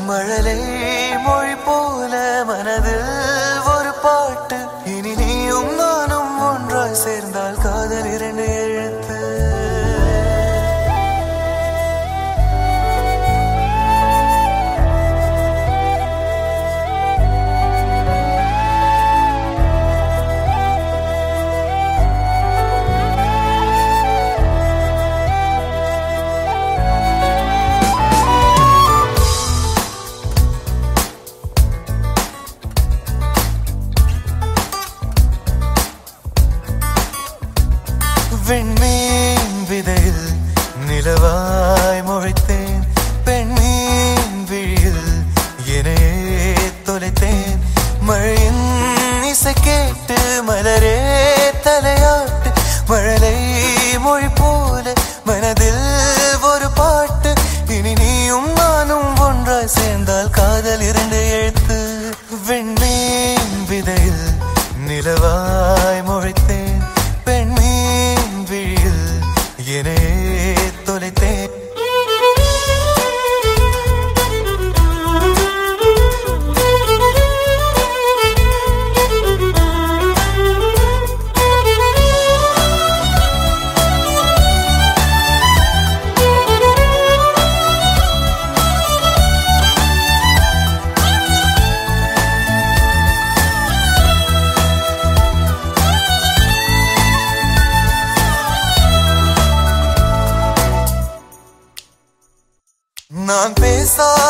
மழலை மொழி போல மனதில் ஒரு பாட்டு. இனி நீயும் நானும் ஒன்றாய் சேர்ந்தால் காதல் இரண்டு எழுத்து. விண்மீன் விதையில் நிலவாய் முளைத்தேன். பெண்மீன் விழியில் என்னையே தொலைத்தேன். மழையின் இசை கேட்டு மலரே தலையாட்டு. மழலை மொழி போல மனதில் ஒரு பாட்டு. இனி நீயும் நானும் ஒன்றாய் சேர்ந்தால் காதல் இரண்டு எழுத்து. விண்மீன் விதையில் நிலவாய் முளைத்தேன். பெண்மீன் விழியில் என்னையே தொலைத்தேன். நான் பேசா